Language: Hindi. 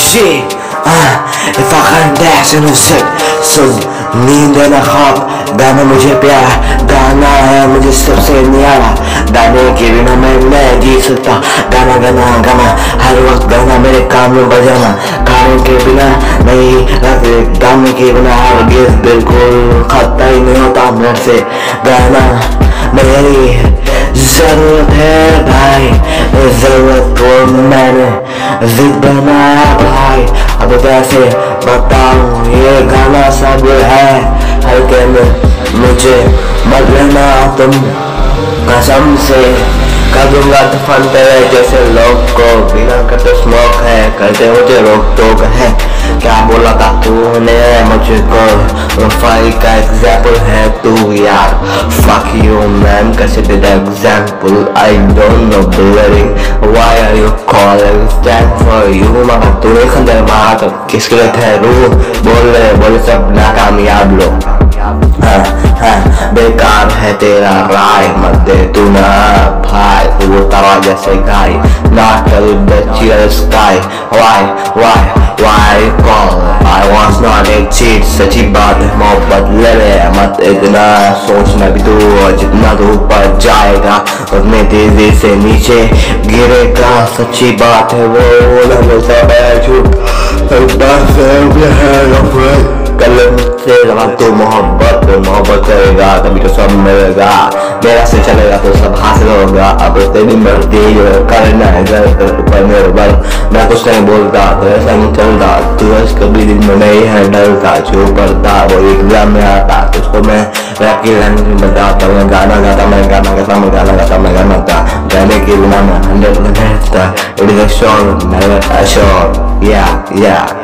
G, if I can't dance in sick, सुन नींद है ना ख्वाब, गाना मुझे प्यारा, गाना है मुझे सबसे न्यारा, गाने के बिना मैं जी सकता, गाना गाना गाना हर वक्त गाना मेरे कान में बजाना, गाने के बिना नहीं रहते, गाने के बिना हरगिज़ बिल्कुल खत्ता ही नहीं होता मेरे से, गाना मेरी जरूरत है भाई, जरूरत को मैंने जिद बनाया भाई, अब कैसे बताऊं ये गाना सब है हल्के में, मुझे मत लेना तुम कसम से, कर दूंगा तूफान तेरे जैसे लोग को, बिना करते स्मोक है करते मुझे रोक टोक है, क्या बोला था तूने मुझको, वफाई का एग्जाम्पल है तू यार, fuck you man, कैसे दे द example, I don't know bloody, why are you calling, stand for you, मगर तूने खंजर मारा तो किसके लिए ठहरू, बोले सब नाकामयाब लोग, बेकार है तेरा राय, मत दे तू ना भाई, वो तवा जैसे गाय, not tell the cheer sky, why call, I was not a cheat, सच्ची बात है मोहब्बत ले ले, मत इतना सोचना भी तू, और जितना तू ऊपर जाएगा उतने तेजी से नीचे गिरेगा, सच्ची बात है वो ना बोलता है झूठ, कल से जब तू मोहब्बत करेगा तभी तो सब मिलेगा, मेरा से चलेगा तो सब हासिल होगा, अब तेरी मर्जी करना है ऊपर मेरे बल, मैं कुछ नहीं बोलता तो ऐसा नहीं चलता, तू कभी दिन में नहीं है डरता, जो पढ़ता वो एग्जाम में आता, उसको मैं रैप की लैंग्वेज बताता, मैं गाना गाता, मैं गाना गाता, गाने के बिना मैं 100% रहता, it is a short never a short, या